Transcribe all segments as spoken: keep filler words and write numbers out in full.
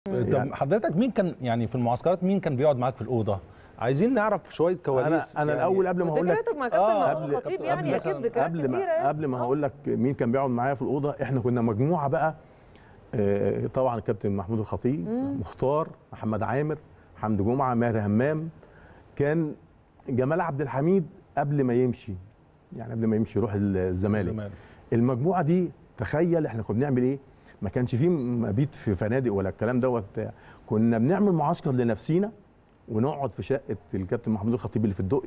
طب يعني حضرتك مين كان يعني في المعسكرات مين كان بيقعد معاك في الاوضه؟ عايزين نعرف شويه كواليس. انا انا يعني الاول قبل ما هقول لك فكرتك مع كابتن محمود الخطيب يعني اكيد ذكريات قبل كتيره ما يعني. قبل ما هقول لك مين كان بيقعد معايا في الاوضه، احنا كنا مجموعه بقى. آه طبعا الكابتن محمود الخطيب، مختار، محمد عامر، حمدي جمعه، ماهر همام، كان جمال عبد الحميد قبل ما يمشي، يعني قبل ما يمشي يروح الزمالك. المجموعه دي تخيل احنا كنا بنعمل ايه؟ ما كانش فيه مبيت في فنادق ولا الكلام دوت. كنا بنعمل معسكر لنفسينا ونقعد في شقه الكابتن محمود الخطيب اللي في الدقي.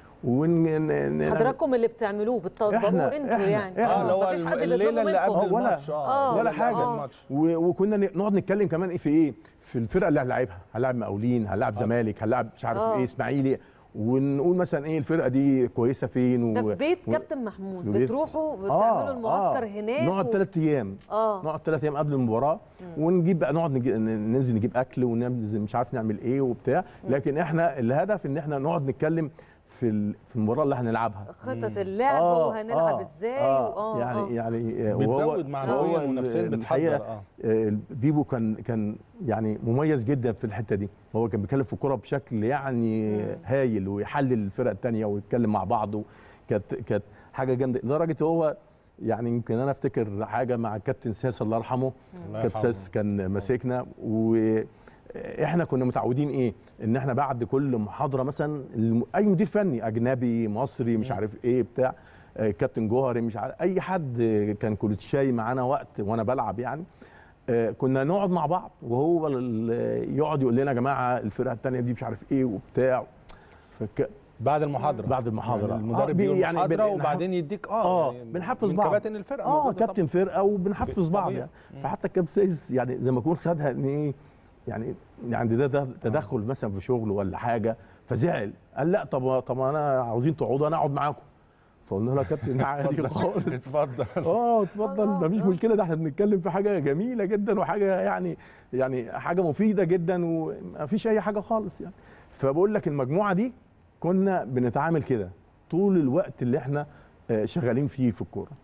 ون حضراتكم اللي بتعملوه بتطبقوه انتوا يعني. اه مفيش حد بيطلبه منكم ولا الماتش اه ولا حاجه. آه. وكنا نقعد نتكلم كمان ايه في ايه؟ في الفرقه اللي هنلاعبها، هنلاعب مقاولين، هنلاعب زمالك، هنلاعب مش عارف آه. ايه اسماعيلي، ونقول مثلا ايه الفرقه دي كويسه فين. ده في بيت و... كابتن محمود بتروحوا بتعملوا آه المعسكر آه هناك نقعد ثلاث ايام اه نقعد ثلاث ايام قبل المباراه، ونجيب بقى نقعد نجي... ننزل نجيب اكل وننزل مش عارف نعمل ايه وبتاع. لكن احنا الهدف ان احنا نقعد نتكلم في في المباراه اللي هنلعبها، خطط اللعب آه وهنلعب آه ازاي. آه يعني آه يعني بتزود معنويا ونفسيا بتحضر. اه بيبو كان كان يعني مميز جدا في الحته دي. هو كان بيتكلم في الكوره بشكل يعني مم. هايل، ويحلل الفرق الثانيه ويتكلم مع بعض. كانت كانت حاجه جامده لدرجه هو يعني يمكن انا افتكر حاجه مع الكابتن ساس الله يرحمه. كابتن ساس كان ماسكنا، واحنا كنا متعودين ايه ان احنا بعد كل محاضره مثلا اي مدير فني اجنبي مصري مش عارف ايه بتاع كابتن جوهري مش عارف اي حد كان كولوتشاي معانا وقت وانا بلعب يعني، كنا نقعد مع بعض وهو يقعد يقول لنا يا جماعه الفرقه الثانيه دي مش عارف ايه وبتاع. فك... بعد المحاضره بعد المحاضره يعني المدرب آه يعني محاضره وبعدين يديك اه, آه يعني بنحفز بعض كباتن الفرقه اه كابتن فرقه وبنحفز بعض يعني. فحتى الكابتن سيس يعني زي ما يكون خدها ان ايه يعني يعني ده, ده تدخل مثلا في شغل ولا حاجه، فزعل قال لا طب طب انا عاوزين تقعدوا انا اقعد معاكم. فقلنا له يا كابتن عادي خالص اتفضل اه اتفضل مفيش مشكله، ده احنا بنتكلم في حاجه جميله جدا وحاجه يعني يعني حاجه مفيده جدا ومفيش اي حاجه خالص يعني. فبقول لك المجموعه دي كنا بنتعامل كده طول الوقت اللي احنا شغالين فيه في الكوره.